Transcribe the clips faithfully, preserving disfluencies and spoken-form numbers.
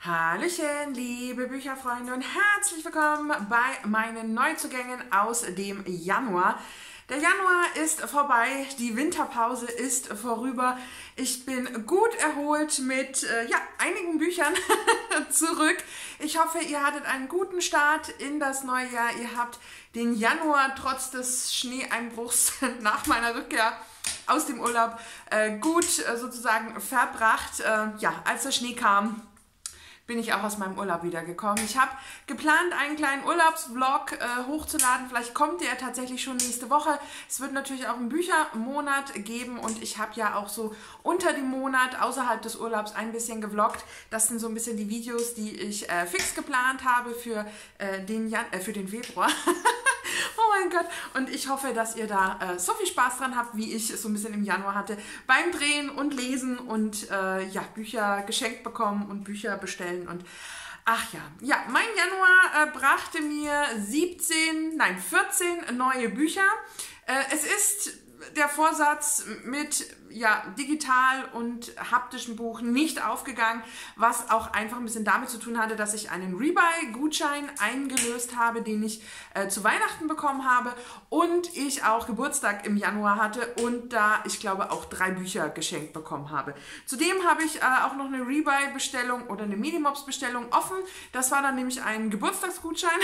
Hallöchen, liebe Bücherfreunde und herzlich willkommen bei meinen Neuzugängen aus dem Januar. Der Januar ist vorbei, die Winterpause ist vorüber. Ich bin gut erholt mit äh, ja, einigen Büchern zurück. Ich hoffe, ihr hattet einen guten Start in das neue Jahr. Ihr habt den Januar trotz des Schneeeinbruchs nach meiner Rückkehr aus dem Urlaub äh, gut äh, sozusagen verbracht. Äh, ja, als der Schnee kam, bin ich auch aus meinem Urlaub wiedergekommen. Ich habe geplant, einen kleinen Urlaubsvlog äh, hochzuladen. Vielleicht kommt der tatsächlich schon nächste Woche. Es wird natürlich auch einen Büchermonat geben und ich habe ja auch so unter dem Monat außerhalb des Urlaubs ein bisschen gevloggt. Das sind so ein bisschen die Videos, die ich äh, fix geplant habe für, äh, den, Jan äh, für den Februar. Oh mein Gott. Und ich hoffe, dass ihr da äh, so viel Spaß dran habt, wie ich es so ein bisschen im Januar hatte. Beim Drehen und Lesen und äh, ja, Bücher geschenkt bekommen und Bücher bestellen. Und ach ja, ja, mein Januar äh, brachte mir siebzehn, nein, vierzehn neue Bücher. Äh, es ist der Vorsatz mit ja, digital und haptischen Buch nicht aufgegangen, was auch einfach ein bisschen damit zu tun hatte, dass ich einen Rebuy-Gutschein eingelöst habe, den ich äh, zu Weihnachten bekommen habe und ich auch Geburtstag im Januar hatte und da, ich glaube, auch drei Bücher geschenkt bekommen habe. Zudem habe ich äh, auch noch eine Rebuy-Bestellung oder eine Minimops-Bestellung offen. Das war dann nämlich ein Geburtstagsgutschein,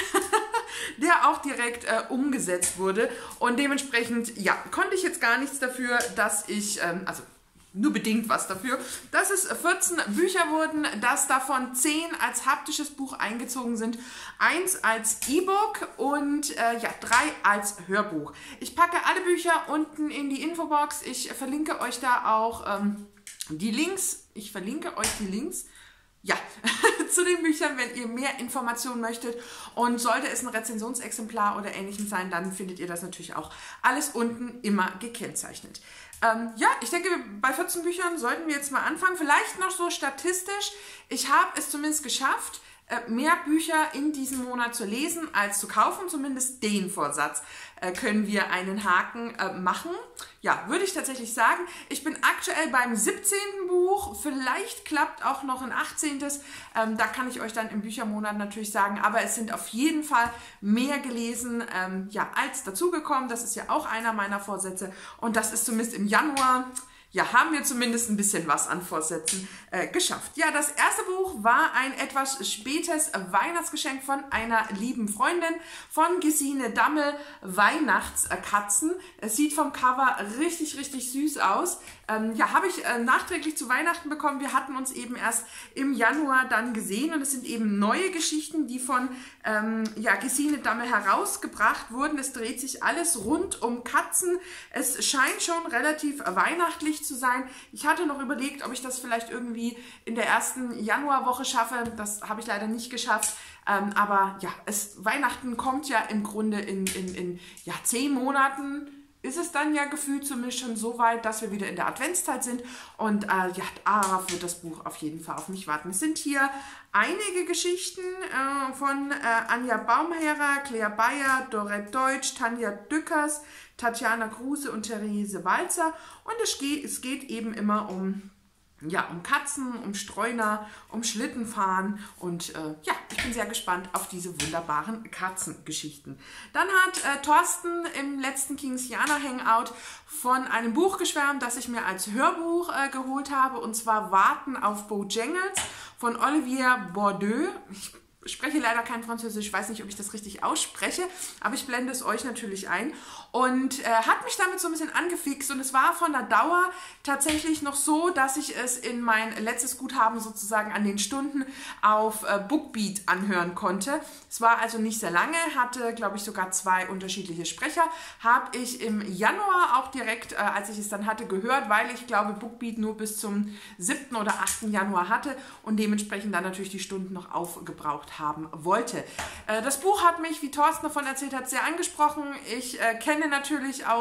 der auch direkt äh, umgesetzt wurde und dementsprechend, ja, konnte ich jetzt gar nichts dafür, dass ich ähm, also nur bedingt was dafür, dass es vierzehn Bücher wurden, dass davon zehn als haptisches Buch eingezogen sind, eins als E-Book und äh, ja, drei als Hörbuch. Ich packe alle Bücher unten in die Infobox. Ich verlinke euch da auch ähm, die Links. Ich verlinke euch die Links. Ja, zu den Büchern, wenn ihr mehr Informationen möchtet. Und sollte es ein Rezensionsexemplar oder ähnlichem sein, dann findet ihr das natürlich auch alles unten immer gekennzeichnet. Ähm, ja, ich denke, bei vierzehn Büchern sollten wir jetzt mal anfangen. Vielleicht noch so statistisch. Ich habe es zumindest geschafft, mehr Bücher in diesem Monat zu lesen als zu kaufen. Zumindest den Vorsatz äh, können wir einen Haken äh, machen. Ja, würde ich tatsächlich sagen. Ich bin aktuell beim siebzehnten Buch. Vielleicht klappt auch noch ein achtzehntes Ähm, da kann ich euch dann im Büchermonat natürlich sagen. Aber es sind auf jeden Fall mehr gelesen ähm, ja, als dazugekommen. Das ist ja auch einer meiner Vorsätze. Und das ist zumindest im Januar... Ja, haben wir zumindest ein bisschen was an Vorsätzen äh, geschafft. Ja, das erste Buch war ein etwas spätes Weihnachtsgeschenk von einer lieben Freundin von Gesine Dammel, Weihnachtskatzen. Es sieht vom Cover richtig, richtig süß aus. Ähm, ja, habe ich äh, nachträglich zu Weihnachten bekommen. Wir hatten uns eben erst im Januar dann gesehen und es sind eben neue Geschichten, die von ähm, ja, Gesine Dammel herausgebracht wurden. Es dreht sich alles rund um Katzen. Es scheint schon relativ weihnachtlich zu sein. Ich hatte noch überlegt, ob ich das vielleicht irgendwie in der ersten Januarwoche schaffe. Das habe ich leider nicht geschafft. Ähm, aber ja, es, Weihnachten kommt ja im Grunde in, in, in ja, zehn Monaten. Ist es dann ja gefühlt zumindest schon so weit, dass wir wieder in der Adventszeit sind. Und äh, ja, darauf wird das Buch auf jeden Fall auf mich warten. Es sind hier einige Geschichten äh, von äh, Anja Baumherrer, Claire Bayer, Dorette Deutsch, Tanja Dückers, Tatjana Kruse und Therese Walzer. Und es geht, es geht eben immer um, ja, um Katzen, um Streuner, um Schlittenfahren. Und äh, ja, ich bin sehr gespannt auf diese wunderbaren Katzengeschichten. Dann hat äh, Thorsten im letzten Kingsiana Hangout von einem Buch geschwärmt, das ich mir als Hörbuch äh, geholt habe. Und zwar Warten auf Bojangles von Olivier Bourdieu. Ich spreche leider kein Französisch, ich weiß nicht, ob ich das richtig ausspreche, aber ich blende es euch natürlich ein. Und äh, hat mich damit so ein bisschen angefixt und es war von der Dauer tatsächlich noch so, dass ich es in mein letztes Guthaben sozusagen an den Stunden auf äh, Bookbeat anhören konnte. Es war also nicht sehr lange, hatte glaube ich sogar zwei unterschiedliche Sprecher. Habe ich im Januar auch direkt, äh, als ich es dann hatte, gehört, weil ich glaube Bookbeat nur bis zum siebten oder achten Januar hatte und dementsprechend dann natürlich die Stunden noch aufgebraucht haben wollte. Äh, das Buch hat mich, wie Thorsten davon erzählt hat, sehr angesprochen. Ich äh, kenne natürlich auch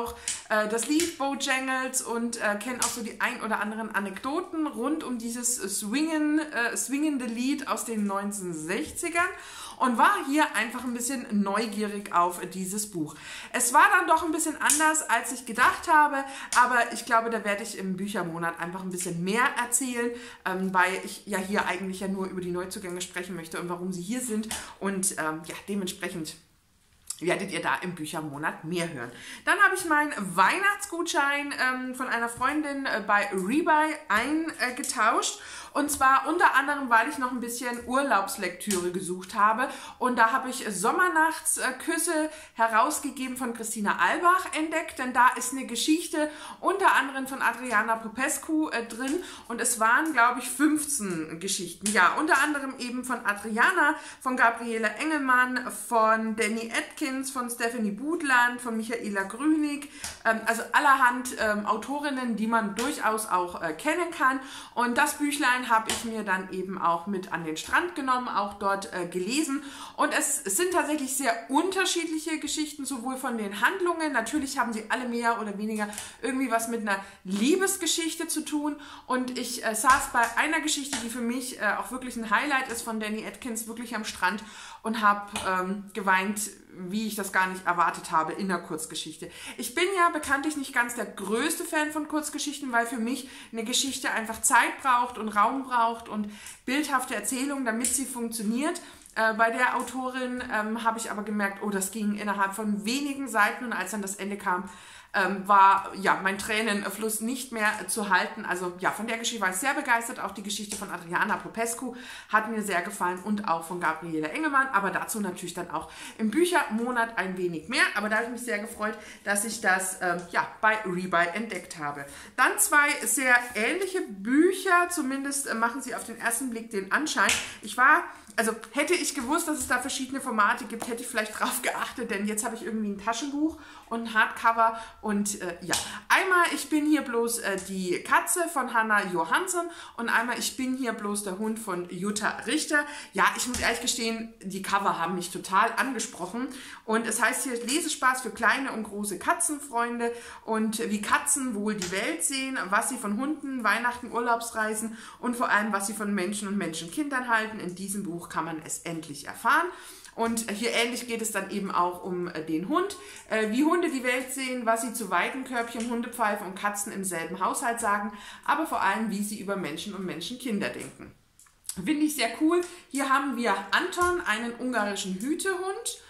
äh, das Lied Bojangles und äh, kenne auch so die ein oder anderen Anekdoten rund um dieses Swingen, äh, swingende Lied aus den neunzehnhundertsechzigern. Und war hier einfach ein bisschen neugierig auf dieses Buch. Es war dann doch ein bisschen anders, als ich gedacht habe, aber ich glaube, da werde ich im Büchermonat einfach ein bisschen mehr erzählen, ähm, weil ich ja hier eigentlich ja nur über die Neuzugänge sprechen möchte und warum sie hier sind. Und ähm, ja, dementsprechend werdet ihr da im Büchermonat mehr hören. Dann habe ich meinen Weihnachtsgutschein ähm, von einer Freundin äh, bei Rebuy eingetauscht. Und zwar unter anderem, weil ich noch ein bisschen Urlaubslektüre gesucht habe. Und da habe ich Sommernachtsküsse herausgegeben von Christina Albach entdeckt. Denn da ist eine Geschichte unter anderem von Adriana Popescu äh, drin. Und es waren, glaube ich, fünfzehn Geschichten. Ja, unter anderem eben von Adriana, von Gabriele Engelmann, von Danny Atkins, von Stephanie Budland, von Michaela Grünig. Ähm, also allerhand ähm, Autorinnen, die man durchaus auch äh, kennen kann. Und das Büchlein habe ich mir dann eben auch mit an den Strand genommen, auch dort äh, gelesen. Und es, es sind tatsächlich sehr unterschiedliche Geschichten, sowohl von den Handlungen. Natürlich haben sie alle mehr oder weniger irgendwie was mit einer Liebesgeschichte zu tun. Und ich äh, saß bei einer Geschichte, die für mich äh, auch wirklich ein Highlight ist, von Danny Atkins, wirklich am Strand und habe ähm, geweint, wie ich das gar nicht erwartet habe in der Kurzgeschichte. Ich bin ja bekanntlich nicht ganz der größte Fan von Kurzgeschichten, weil für mich eine Geschichte einfach Zeit braucht und Raum braucht und bildhafte Erzählung, damit sie funktioniert. Äh, bei der Autorin ähm, habe ich aber gemerkt, oh, das ging innerhalb von wenigen Seiten und als dann das Ende kam, Ähm, war ja mein Tränenfluss nicht mehr zu halten. Also ja, von der Geschichte war ich sehr begeistert. Auch die Geschichte von Adriana Popescu hat mir sehr gefallen und auch von Gabriele Engelmann. Aber dazu natürlich dann auch im Büchermonat ein wenig mehr. Aber da habe ich mich sehr gefreut, dass ich das ähm, ja, bei Rebuy entdeckt habe. Dann zwei sehr ähnliche Bücher. Zumindest äh, machen sie auf den ersten Blick den Anschein. Ich war... Also hätte ich gewusst, dass es da verschiedene Formate gibt, hätte ich vielleicht drauf geachtet, denn jetzt habe ich irgendwie ein Taschenbuch und ein Hardcover und äh, ja. Einmal Ich bin hier bloß äh, die Katze von Hannah Johansson und einmal Ich bin hier bloß der Hund von Jutta Richter. Ja, ich muss ehrlich gestehen, die Cover haben mich total angesprochen und es heißt hier Lesespaß für kleine und große Katzenfreunde und wie Katzen wohl die Welt sehen, was sie von Hunden, Weihnachten, Urlaubsreisen und vor allem, was sie von Menschen und Menschenkindern halten. In diesem Buch kann man es endlich erfahren. Und hier ähnlich geht es dann eben auch um den Hund, wie Hunde die Welt sehen, was sie zu Weidenkörbchen, Hundepfeife und Katzen im selben Haushalt sagen, aber vor allem, wie sie über Menschen und Menschenkinder denken. Finde ich sehr cool. Hier haben wir Anton, einen ungarischen Hütehund.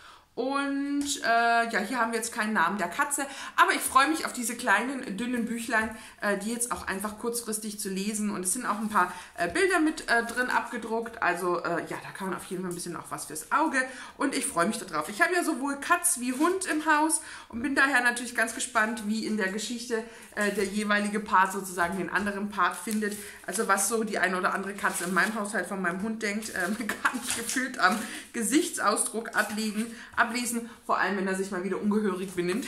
Und äh, ja, hier haben wir jetzt keinen Namen der Katze, aber ich freue mich auf diese kleinen, dünnen Büchlein, äh, die jetzt auch einfach kurzfristig zu lesen. Und es sind auch ein paar äh, Bilder mit äh, drin abgedruckt, also äh, ja, da kann man auf jeden Fall ein bisschen auch was fürs Auge. Und ich freue mich darauf. Ich habe ja sowohl Katz wie Hund im Haus und bin daher natürlich ganz gespannt, wie in der Geschichte äh, der jeweilige Part sozusagen den anderen Part findet. Also was so die eine oder andere Katze in meinem Haushalt von meinem Hund denkt, äh, kann ich gefühlt am Gesichtsausdruck ablegen. ablesen, vor allem wenn er sich mal wieder ungehörig benimmt.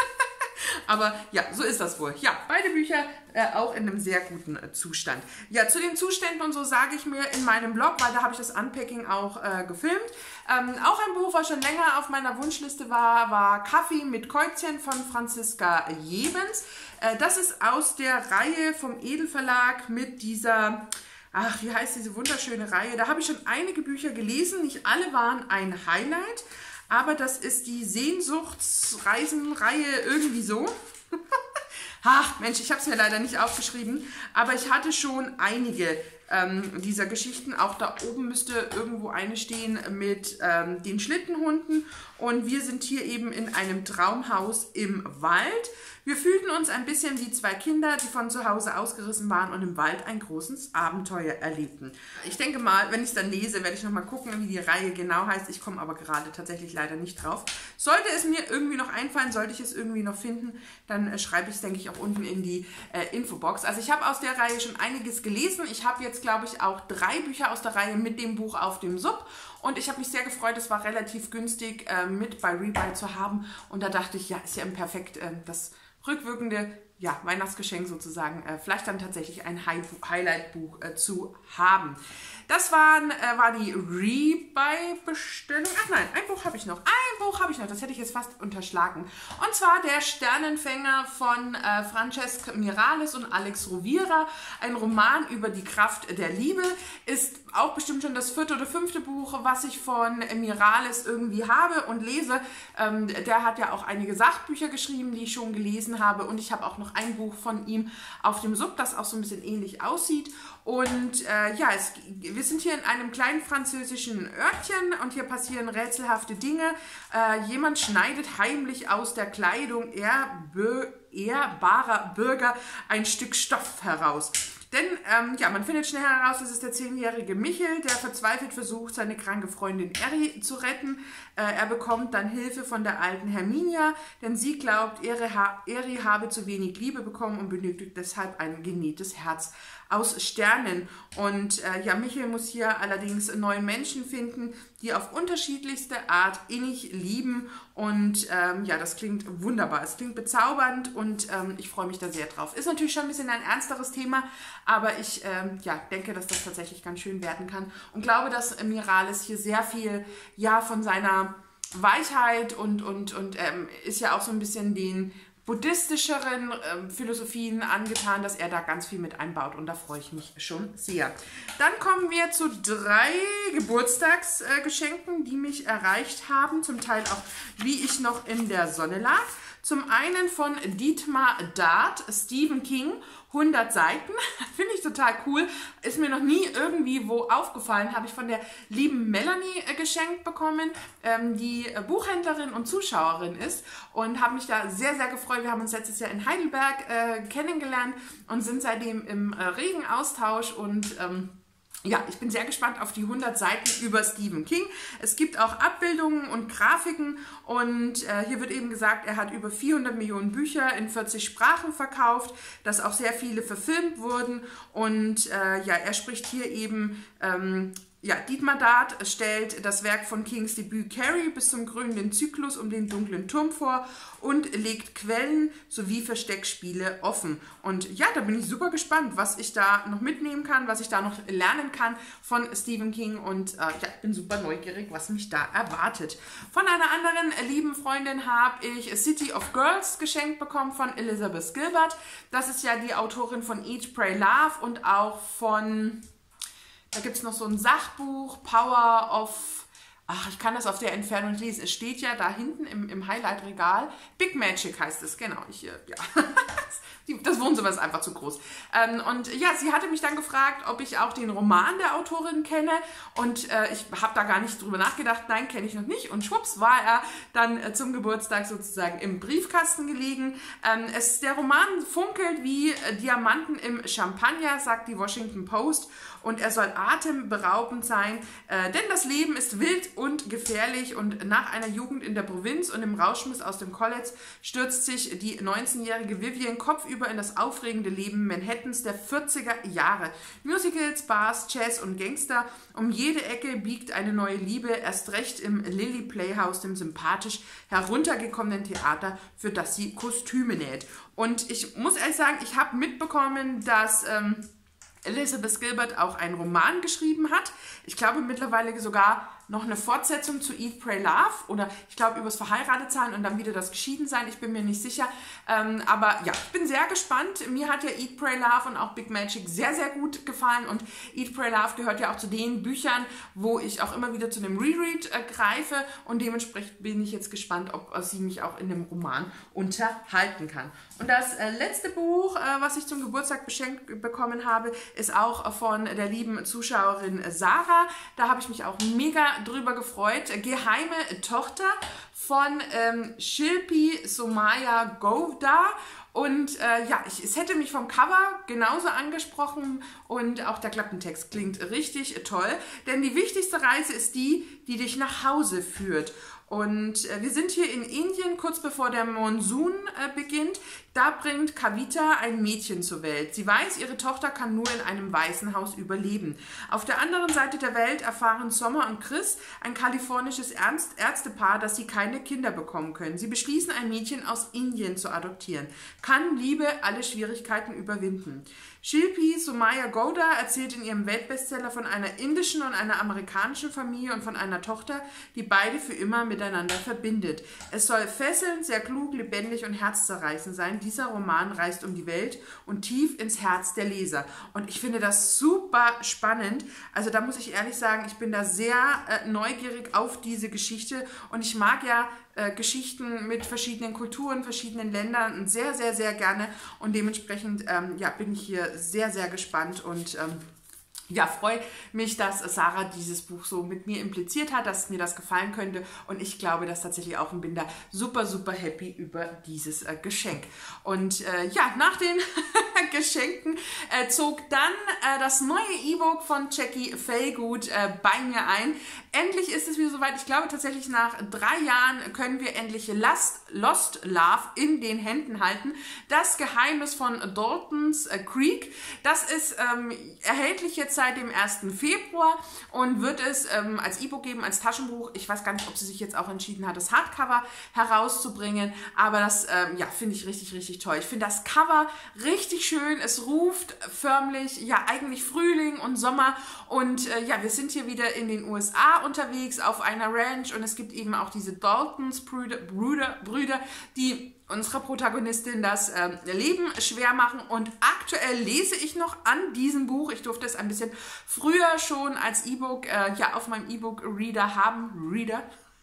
Aber ja, so ist das wohl. Ja, beide Bücher äh, auch in einem sehr guten äh, Zustand. Ja, zu den Zuständen und so sage ich mir in meinem Blog, weil da habe ich das Unpacking auch äh, gefilmt. Ähm, auch ein Buch, was schon länger auf meiner Wunschliste war, war Kaffee mit Käuzchen von Franziska Jebens. Äh, das ist aus der Reihe vom Edelverlag mit dieser... Ach, wie heißt diese wunderschöne Reihe? Da habe ich schon einige Bücher gelesen. Nicht alle waren ein Highlight. Aber das ist die Sehnsuchtsreisenreihe irgendwie so. Ach, Mensch, ich habe es mir leider nicht aufgeschrieben. Aber ich hatte schon einige ähm, dieser Geschichten. Auch da oben müsste irgendwo eine stehen mit ähm, den Schlittenhunden. Und wir sind hier eben in einem Traumhaus im Wald. Wir fühlten uns ein bisschen wie zwei Kinder, die von zu Hause ausgerissen waren und im Wald ein großes Abenteuer erlebten. Ich denke mal, wenn ich es dann lese, werde ich nochmal gucken, wie die Reihe genau heißt. Ich komme aber gerade tatsächlich leider nicht drauf. Sollte es mir irgendwie noch einfallen, sollte ich es irgendwie noch finden, dann äh, schreibe ich es, denke ich, auch unten in die äh, Infobox. Also ich habe aus der Reihe schon einiges gelesen. Ich habe jetzt, glaube ich, auch drei Bücher aus der Reihe mit dem Buch auf dem Sub. Und ich habe mich sehr gefreut, es war relativ günstig äh, mit bei Rebuy zu haben. Und da dachte ich, ja, ist ja perfekt, äh, das rückwirkende ja, Weihnachtsgeschenk sozusagen, äh, vielleicht dann tatsächlich ein High Highlight-Buch äh, zu haben. das waren, äh, war die Rebuy-Bestellung. Ach nein, ein Buch habe ich noch. Ein Buch habe ich noch, das hätte ich jetzt fast unterschlagen. Und zwar der Sternenfänger von äh, Francesc Miralles und Alex Rovira. Ein Roman über die Kraft der Liebe. Ist auch bestimmt schon das vierte oder fünfte Buch, was ich von Miralles irgendwie habe und lese. Ähm, der hat ja auch einige Sachbücher geschrieben, die ich schon gelesen habe. Und ich habe auch noch ein Buch von ihm auf dem Sub, das auch so ein bisschen ähnlich aussieht. Und äh, ja, es, wir sind hier in einem kleinen französischen Örtchen und hier passieren rätselhafte Dinge. Äh, jemand schneidet heimlich aus der Kleidung ehrbar, ehrbarer Bürger ein Stück Stoff heraus. Denn ähm, ja, man findet schnell heraus, es ist der zehnjährige Michel, der verzweifelt versucht, seine kranke Freundin Eri zu retten. Äh, er bekommt dann Hilfe von der alten Herminia, denn sie glaubt, Eri, ha Eri habe zu wenig Liebe bekommen und benötigt deshalb ein genähtes Herz aus Sternen. Und äh, ja, Michel muss hier allerdings neuen Menschen finden, die auf unterschiedlichste Art innig lieben. Und ähm, ja, das klingt wunderbar. Es klingt bezaubernd und ähm, ich freue mich da sehr drauf. Ist natürlich schon ein bisschen ein ernsteres Thema, aber ich ähm, ja, denke, dass das tatsächlich ganz schön werden kann. Und glaube, dass Miralles hier sehr viel ja, von seiner Weichheit und, und, und ähm, ist ja auch so ein bisschen den buddhistischeren äh, Philosophien angetan, dass er da ganz viel mit einbaut und da freue ich mich schon sehr. Dann kommen wir zu drei Geburtstagsgeschenken, äh, die mich erreicht haben, zum Teil auch, wie ich noch in der Sonne lag. Zum einen von Dietmar Dart, Stephen King, hundert Seiten, finde ich total cool, ist mir noch nie irgendwie wo aufgefallen, habe ich von der lieben Melanie äh, geschenkt bekommen, ähm, die äh, Buchhändlerin und Zuschauerin ist und habe mich da sehr, sehr gefreut. Wir haben uns letztes Jahr in Heidelberg äh, kennengelernt und sind seitdem im äh, regen Austausch und ähm, ja, ich bin sehr gespannt auf die hundert Seiten über Stephen King. Es gibt auch Abbildungen und Grafiken und äh, hier wird eben gesagt, er hat über vierhundert Millionen Bücher in vierzig Sprachen verkauft, dass auch sehr viele verfilmt wurden und äh, ja, er spricht hier eben ähm, Ja, Dietmar Dart stellt das Werk von Kings Debüt Carrie bis zum krönenden Zyklus um den dunklen Turm vor und legt Quellen sowie Versteckspiele offen. Und ja, da bin ich super gespannt, was ich da noch mitnehmen kann, was ich da noch lernen kann von Stephen King und äh, ja, ich bin super neugierig, was mich da erwartet. Von einer anderen lieben Freundin habe ich A City of Girls geschenkt bekommen von Elizabeth Gilbert. Das ist ja die Autorin von Eat, Pray, Love und auch von... Da gibt es noch so ein Sachbuch, Power of, ach, ich kann das auf der Entfernung nicht lesen. Es steht ja da hinten im, im Highlight-Regal. Big Magic heißt es, genau. Ich, ja. Das Wohnzimmer ist einfach zu groß. Ähm, und ja, sie hatte mich dann gefragt, ob ich auch den Roman der Autorin kenne. Und äh, ich habe da gar nicht drüber nachgedacht. Nein, kenne ich noch nicht. Und schwupps war er dann äh, zum Geburtstag sozusagen im Briefkasten gelegen. Ähm, es, der Roman funkelt wie äh, Diamanten im Champagner, sagt die Washington Post. Und er soll atemberaubend sein, äh, denn das Leben ist wild und gefährlich und nach einer Jugend in der Provinz und im Rauschmiss aus dem College stürzt sich die neunzehnjährige Vivian kopfüber in das aufregende Leben Manhattans der vierziger Jahre. Musicals, Bars, Jazz und Gangster, um jede Ecke biegt eine neue Liebe, erst recht im Lily Playhouse, dem sympathisch heruntergekommenen Theater, für das sie Kostüme näht. Und ich muss ehrlich sagen, ich habe mitbekommen, dass... Ähm, Elizabeth Gilbert auch einen Roman geschrieben hat. Ich glaube mittlerweile sogar noch eine Fortsetzung zu Eat, Pray, Love oder ich glaube übers Verheiratetsein und dann wieder das Geschiedensein. Ich bin mir nicht sicher. Ähm, aber ja, ich bin sehr gespannt. Mir hat ja Eat, Pray, Love und auch Big Magic sehr, sehr gut gefallen und Eat, Pray, Love gehört ja auch zu den Büchern, wo ich auch immer wieder zu einem Reread äh, greife und dementsprechend bin ich jetzt gespannt, ob äh, sie mich auch in dem Roman unterhalten kann. Und das äh, letzte Buch, äh, was ich zum Geburtstag beschenkt bekommen habe, ist auch von der lieben Zuschauerin Sarah. Da habe ich mich auch mega drüber gefreut. Geheime Tochter von ähm, Shilpi Somaya Govda. Und äh, ja, ich, es hätte mich vom Cover genauso angesprochen und auch der Klappentext klingt richtig toll. Denn die wichtigste Reise ist die, die dich nach Hause führt. Und äh, wir sind hier in Indien, kurz bevor der Monsun äh, beginnt. Da bringt Kavita ein Mädchen zur Welt. Sie weiß, ihre Tochter kann nur in einem Waisenhaus überleben. Auf der anderen Seite der Welt erfahren Sommer und Chris, ein kalifornisches Ernst Ärztepaar, dass sie keine Kinder bekommen können. Sie beschließen, ein Mädchen aus Indien zu adoptieren. kann Liebe alle Schwierigkeiten überwinden. Shilpi Somaya Gowda erzählt in ihrem Weltbestseller von einer indischen und einer amerikanischen Familie und von einer Tochter, die beide für immer miteinander verbindet. Es soll fesselnd, sehr klug, lebendig und herzzerreißend sein. Dieser Roman reist um die Welt und tief ins Herz der Leser. Und ich finde das super spannend. Also da muss ich ehrlich sagen, ich bin da sehr äh, neugierig auf diese Geschichte und ich mag ja äh, Geschichten mit verschiedenen Kulturen, verschiedenen Ländern sehr, sehr, sehr gerne und dementsprechend ähm, ja, bin ich hier sehr, sehr gespannt und ähm, ja, freue mich, dass Sarah dieses Buch so mit mir impliziert hat, dass mir das gefallen könnte und ich glaube, dass tatsächlich auch ein bin da super, super happy über dieses äh, Geschenk. Und äh, ja, nach den Geschenken äh, zog dann äh, das neue E-Book von Jackie Fellgood äh, bei mir ein. Endlich ist es wieder soweit. Ich glaube tatsächlich nach drei Jahren können wir endlich Lost, Lost Love in den Händen halten. Das Geheimnis von Dalton's äh, Creek. Das ist ähm, erhältlich jetzt seit dem ersten Februar und wird es ähm, als E-Book geben, als Taschenbuch. Ich weiß gar nicht, ob sie sich jetzt auch entschieden hat, das Hardcover herauszubringen, aber das ähm, ja, finde ich richtig, richtig toll. Ich finde das Cover richtig schön. Es ruft förmlich, ja, eigentlich Frühling und Sommer und äh, ja, wir sind hier wieder in den U S A unterwegs auf einer Ranch und es gibt eben auch diese Daltons Brüder, Brüder, Brüder die unserer Protagonistin das ähm, Leben schwer machen und aktuell lese ich noch an diesem Buch. Ich durfte es ein bisschen früher schon als E-Book äh, ja, auf meinem E-Book-Reader haben. Reader?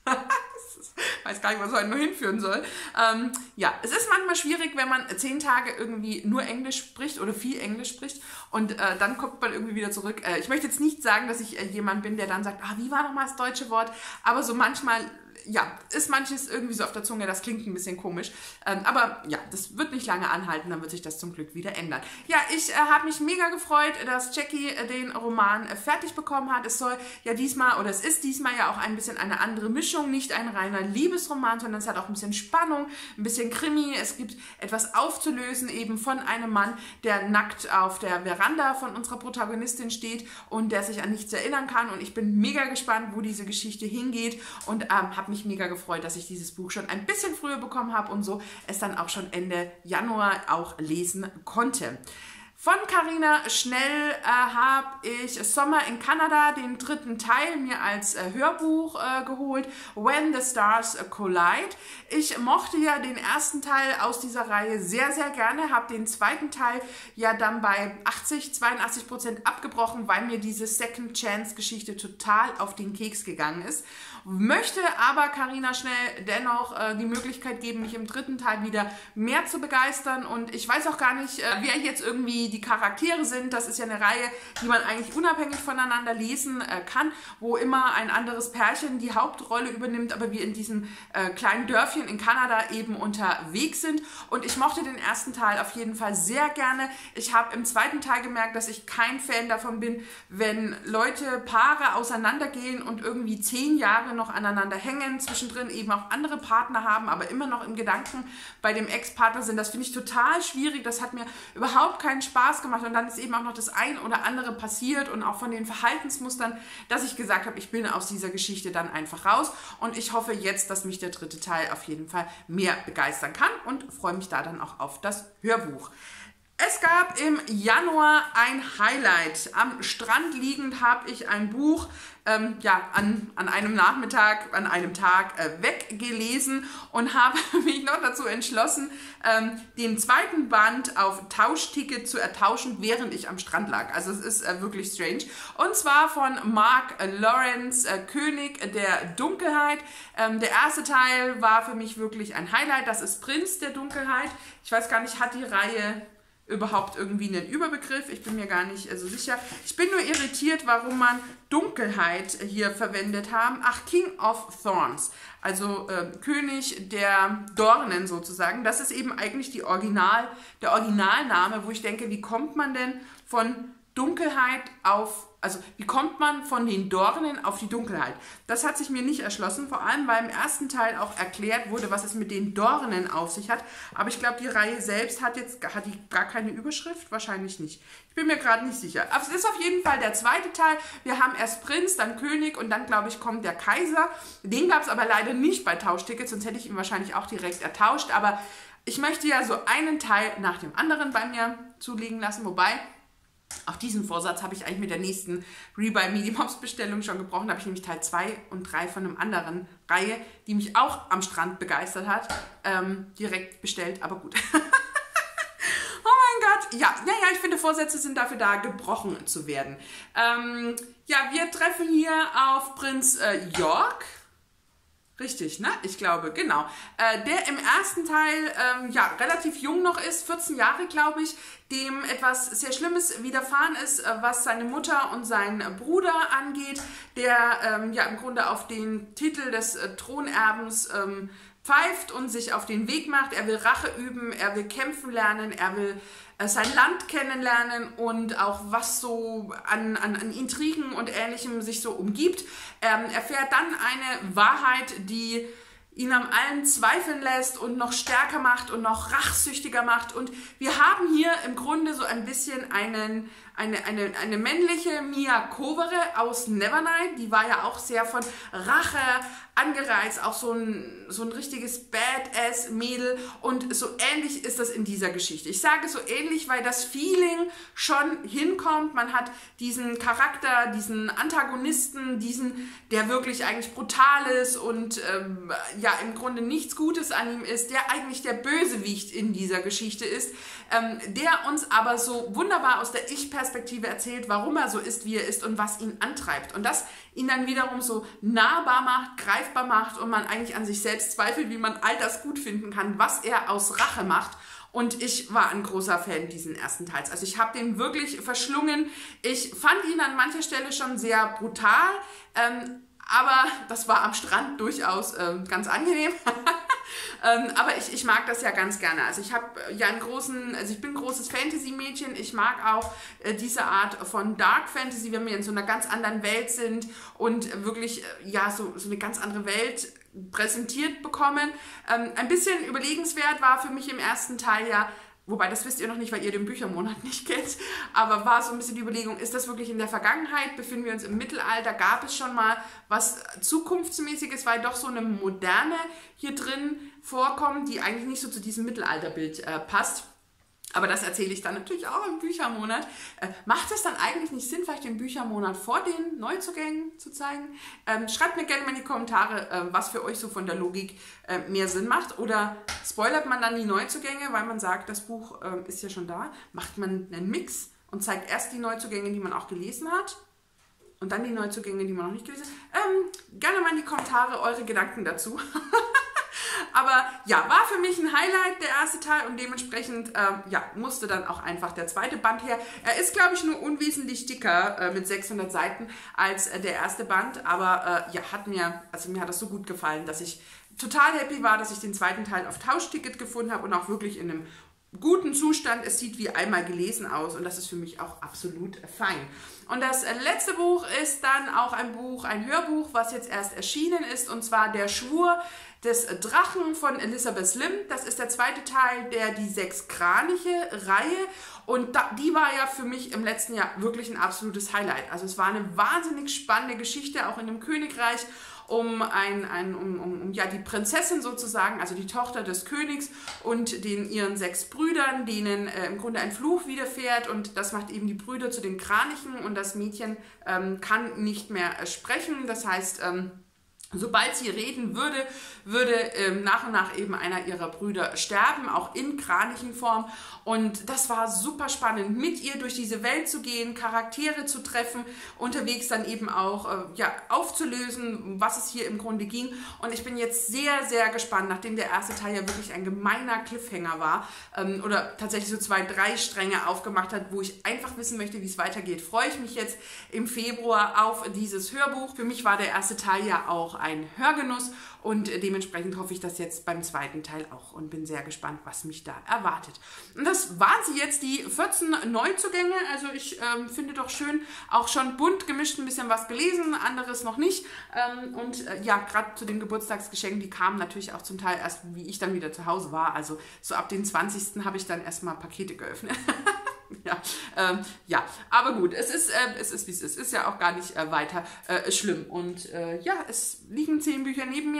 Ich weiß gar nicht, was es heute nur hinführen soll. Ähm, ja, es ist manchmal schwierig, wenn man zehn Tage irgendwie nur Englisch spricht oder viel Englisch spricht und äh, dann kommt man irgendwie wieder zurück. Äh, ich möchte jetzt nicht sagen, dass ich äh, jemand bin, der dann sagt, ah, wie war nochmal das deutsche Wort? Aber so manchmal, ja, ist manches irgendwie so auf der Zunge, das klingt ein bisschen komisch. Ähm, aber ja, das wird nicht lange anhalten, dann wird sich das zum Glück wieder ändern. Ja, ich äh, habe mich mega gefreut, dass Jackie äh, den Roman äh, fertig bekommen hat. Es soll ja diesmal, oder es ist diesmal ja auch ein bisschen eine andere Mischung, nicht ein reiner Liebesroman, sondern es hat auch ein bisschen Spannung, ein bisschen Krimi. Es gibt etwas aufzulösen eben von einem Mann, der nackt auf der Veranda von unserer Protagonistin steht und der sich an nichts erinnern kann. Und ich bin mega gespannt, wo diese Geschichte hingeht und ähm, habe mich mega gefreut, dass ich dieses Buch schon ein bisschen früher bekommen habe und so es dann auch schon Ende Januar auch lesen konnte. Von Carina Schnell äh, habe ich Sommer in Kanada, den dritten Teil, mir als äh, Hörbuch äh, geholt, When the Stars Collide. Ich mochte ja den ersten Teil aus dieser Reihe sehr, sehr gerne, habe den zweiten Teil ja dann bei achtzig, zweiundachtzig Prozent abgebrochen, weil mir diese Second Chance Geschichte total auf den Keks gegangen ist. Möchte aber Carina Schnell dennoch äh, die Möglichkeit geben, mich im dritten Teil wieder mehr zu begeistern und ich weiß auch gar nicht, äh, wer jetzt irgendwie die Charaktere sind. Das ist ja eine Reihe, die man eigentlich unabhängig voneinander lesen äh, kann, wo immer ein anderes Pärchen die Hauptrolle übernimmt, aber wir in diesem äh, kleinen Dörfchen in Kanada eben unterwegs sind und ich mochte den ersten Teil auf jeden Fall sehr gerne. Ich habe im zweiten Teil gemerkt, dass ich kein Fan davon bin, wenn Leute, Paare auseinandergehen und irgendwie zehn Jahre noch aneinander hängen, zwischendrin eben auch andere Partner haben, aber immer noch im Gedanken bei dem Ex-Partner sind. Das finde ich total schwierig, das hat mir überhaupt keinen Spaß gemacht und dann ist eben auch noch das ein oder andere passiert und auch von den Verhaltensmustern, dass ich gesagt habe, ich bin aus dieser Geschichte dann einfach raus und ich hoffe jetzt, dass mich der dritte Teil auf jeden Fall mehr begeistern kann und freue mich da dann auch auf das Hörbuch. Es gab im Januar ein Highlight. Am Strand liegend habe ich ein Buch ähm, ja, an, an einem Nachmittag, an einem Tag äh, weggelesen und habe mich noch dazu entschlossen, ähm, den zweiten Band auf Tauschticket zu ertauschen, während ich am Strand lag. Also es ist äh, wirklich strange. Und zwar von Mark Lawrence, äh, König der Dunkelheit. Ähm, der erste Teil war für mich wirklich ein Highlight. Das ist Prinz der Dunkelheit. Ich weiß gar nicht, hat die Reihe überhaupt irgendwie einen Überbegriff? Ich bin mir gar nicht so sicher. Ich bin nur irritiert, warum man Dunkelheit hier verwendet haben. Ach, King of Thorns, also äh, König der Dornen sozusagen. Das ist eben eigentlich die Original, der Originalname, wo ich denke, wie kommt man denn von Dunkelheit auf, also wie kommt man von den Dornen auf die Dunkelheit? Das hat sich mir nicht erschlossen, vor allem weil im ersten Teil auch erklärt wurde, was es mit den Dornen auf sich hat. Aber ich glaube, die Reihe selbst hat jetzt hat die gar keine Überschrift, wahrscheinlich nicht. Ich bin mir gerade nicht sicher. Aber es ist auf jeden Fall der zweite Teil. Wir haben erst Prinz, dann König und dann, glaube ich, kommt der Kaiser. Den gab es aber leider nicht bei Tauschtickets, sonst hätte ich ihn wahrscheinlich auch direkt ertauscht. Aber ich möchte ja so einen Teil nach dem anderen bei mir zulegen lassen, wobei auch diesen Vorsatz habe ich eigentlich mit der nächsten Rebuy Medium Hops Bestellung schon gebrochen. Da habe ich nämlich Teil zwei und drei von einem anderen Reihe, die mich auch am Strand begeistert hat, ähm, direkt bestellt, aber gut. Oh mein Gott, ja, naja, ich finde, Vorsätze sind dafür da, gebrochen zu werden. Ähm, ja, wir treffen hier auf Prinz äh, York. Richtig, ne? Ich glaube, genau. Äh, der im ersten Teil ähm, ja, relativ jung noch ist, vierzehn Jahre, glaube ich, dem etwas sehr Schlimmes widerfahren ist, äh, was seine Mutter und seinen Bruder angeht, der ähm, ja im Grunde auf den Titel des äh, Thronerbens ähm, pfeift und sich auf den Weg macht. Er will Rache üben, er will kämpfen lernen, er will äh, sein Land kennenlernen und auch was so an, an, an Intrigen und Ähnlichem sich so umgibt. Ähm, er erfährt dann eine Wahrheit, die ihn am allen zweifeln lässt und noch stärker macht und noch rachsüchtiger macht. Und wir haben hier im Grunde so ein bisschen einen, eine, eine, eine männliche Mia Kovere aus Nevernight. Die war ja auch sehr von Rache angereizt, auch so ein, so ein richtiges Badass-Mädel. Und so ähnlich ist das in dieser Geschichte. Ich sage so ähnlich, weil das Feeling schon hinkommt. Man hat diesen Charakter, diesen Antagonisten, diesen, der wirklich eigentlich brutal ist und ähm, ja im Grunde nichts Gutes an ihm ist, der eigentlich der Bösewicht in dieser Geschichte ist, ähm, der uns aber so wunderbar aus der Ich-Perspektive erzählt, warum er so ist, wie er ist und was ihn antreibt. Und das ihn dann wiederum so nahbar macht, greifbar macht und man eigentlich an sich selbst zweifelt, wie man all das gut finden kann, was er aus Rache macht. Und ich war ein großer Fan diesen ersten Teils. Also ich habe den wirklich verschlungen. Ich fand ihn an mancher Stelle schon sehr brutal, ähm, aber das war am Strand durchaus äh, ganz angenehm. ähm, aber ich, ich mag das ja ganz gerne. Also ich habe ja einen großen, also ich bin ein großes Fantasy-Mädchen. Ich mag auch äh, diese Art von Dark Fantasy, wenn wir in so einer ganz anderen Welt sind und wirklich äh, ja so, so eine ganz andere Welt präsentiert bekommen. Ähm, ein bisschen überlegenswert war für mich im ersten Teil ja, wobei das wisst ihr noch nicht, weil ihr den Büchermonat nicht kennt, aber war so ein bisschen die Überlegung, ist das wirklich in der Vergangenheit, befinden wir uns im Mittelalter, gab es schon mal was Zukunftsmäßiges, weil doch so eine Moderne hier drin vorkommt, die eigentlich nicht so zu diesem Mittelalterbild äh, passt. Aber das erzähle ich dann natürlich auch im Büchermonat. Äh, macht es dann eigentlich nicht Sinn, vielleicht den Büchermonat vor den Neuzugängen zu zeigen? Ähm, schreibt mir gerne mal in die Kommentare, äh, was für euch so von der Logik äh, mehr Sinn macht. Oder spoilert man dann die Neuzugänge, weil man sagt, das Buch äh, ist ja schon da. Macht man einen Mix und zeigt erst die Neuzugänge, die man auch gelesen hat. Und dann die Neuzugänge, die man noch nicht gelesen hat. Ähm, gerne mal in die Kommentare eure Gedanken dazu. Aber ja, war für mich ein Highlight, der erste Teil, und dementsprechend ähm, ja, musste dann auch einfach der zweite Band her. Er ist, glaube ich, nur unwesentlich dicker äh, mit sechshundert Seiten als äh, der erste Band, aber äh, ja, hat mir, also mir hat das so gut gefallen, dass ich total happy war, dass ich den zweiten Teil auf Tauschticket gefunden habe und auch wirklich in einem guten Zustand. Es sieht wie einmal gelesen aus und das ist für mich auch absolut fein. Und das letzte Buch ist dann auch ein Buch, ein Hörbuch, was jetzt erst erschienen ist, und zwar Der Schwur des Drachen von Elizabeth Lim. Das ist der zweite Teil der Die Sechs Kraniche Reihe und da, die war ja für mich im letzten Jahr wirklich ein absolutes Highlight. Also es war eine wahnsinnig spannende Geschichte, auch in dem Königreich, um, ein, ein, um, um, um ja, die Prinzessin sozusagen, also die Tochter des Königs und den ihren sechs Brüdern, denen äh, im Grunde ein Fluch widerfährt, und das macht eben die Brüder zu den Kranichen, und das Mädchen ähm, kann nicht mehr äh, sprechen. Das heißt, ähm, sobald sie reden würde, würde ähm, nach und nach eben einer ihrer Brüder sterben, auch in Kranichenform. Und das war super spannend, mit ihr durch diese Welt zu gehen, Charaktere zu treffen, unterwegs dann eben auch äh, ja, aufzulösen, was es hier im Grunde ging. Und ich bin jetzt sehr, sehr gespannt, nachdem der erste Teil ja wirklich ein gemeiner Cliffhanger war ähm, oder tatsächlich so zwei, drei Stränge aufgemacht hat, wo ich einfach wissen möchte, wie es weitergeht, freue ich mich jetzt im Februar auf dieses Hörbuch. Für mich war der erste Teil ja auch ein Hörgenuss und dementsprechend hoffe ich das jetzt beim zweiten Teil auch und bin sehr gespannt, was mich da erwartet. Und das waren sie jetzt, die vierzehn Neuzugänge. Also ich ähm, finde doch schön, auch schon bunt gemischt, ein bisschen was gelesen, anderes noch nicht. Ähm, und äh, ja, gerade zu den Geburtstagsgeschenken, die kamen natürlich auch zum Teil erst, wie ich dann wieder zu Hause war. Also so ab den zwanzigsten habe ich dann erstmal Pakete geöffnet. Ja, ähm, ja, aber gut, es ist, äh, es ist wie es ist, ist ja auch gar nicht äh, weiter äh, schlimm. Und äh, ja, es liegen zehn Bücher neben mir.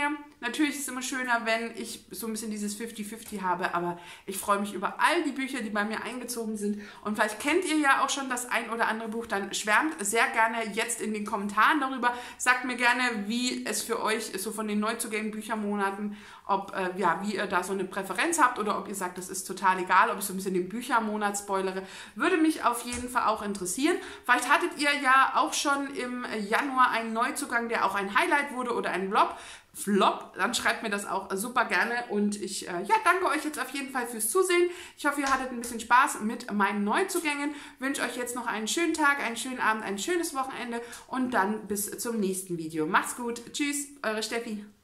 Natürlich ist es immer schöner, wenn ich so ein bisschen dieses fünfzig fünfzig habe, aber ich freue mich über all die Bücher, die bei mir eingezogen sind. Und vielleicht kennt ihr ja auch schon das ein oder andere Buch, dann schwärmt sehr gerne jetzt in den Kommentaren darüber. Sagt mir gerne, wie es für euch ist, so von den Neuzugängen Büchermonaten, ob, äh, ja, wie ihr da so eine Präferenz habt oder ob ihr sagt, das ist total egal, ob ich so ein bisschen den Büchermonat spoilere. Würde mich auf jeden Fall auch interessieren. Vielleicht hattet ihr ja auch schon im Januar einen Neuzugang, der auch ein Highlight wurde oder ein Flop. Flop, dann schreibt mir das auch super gerne und ich äh, ja, danke euch jetzt auf jeden Fall fürs Zusehen. Ich hoffe, ihr hattet ein bisschen Spaß mit meinen Neuzugängen. Wünsche euch jetzt noch einen schönen Tag, einen schönen Abend, ein schönes Wochenende und dann bis zum nächsten Video. Macht's gut, tschüss, eure Steffi.